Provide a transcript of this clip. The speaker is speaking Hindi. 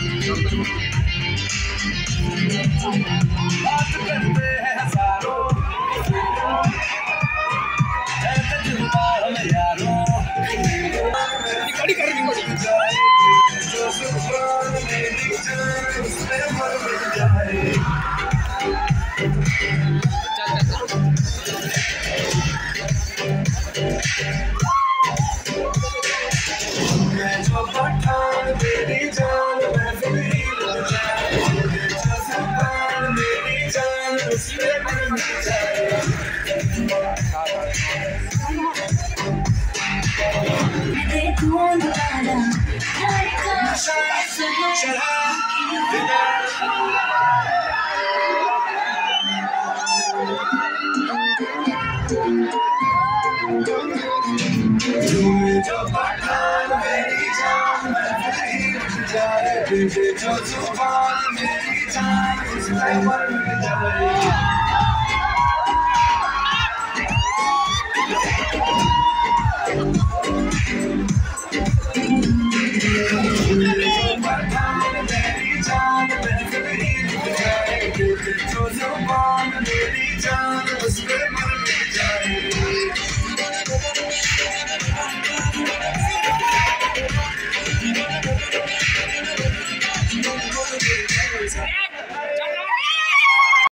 बात करते हैं हजारों, है तजुर्बा हम यारों। जो जुबान में लिख जाए उसमें मर मिट जाए। मैं जो पठान मेरी जान मैं फिर ही लग जाए। जो जुबान मेरी जान उसमें मर मिट जाए। जो पठान मेरी जान मैं फिर ही लग जाए। जो जुबान मेरी जान उसमें मर मिट जाए। जो जुबान मेरी जान उसमें मर मिट जाए।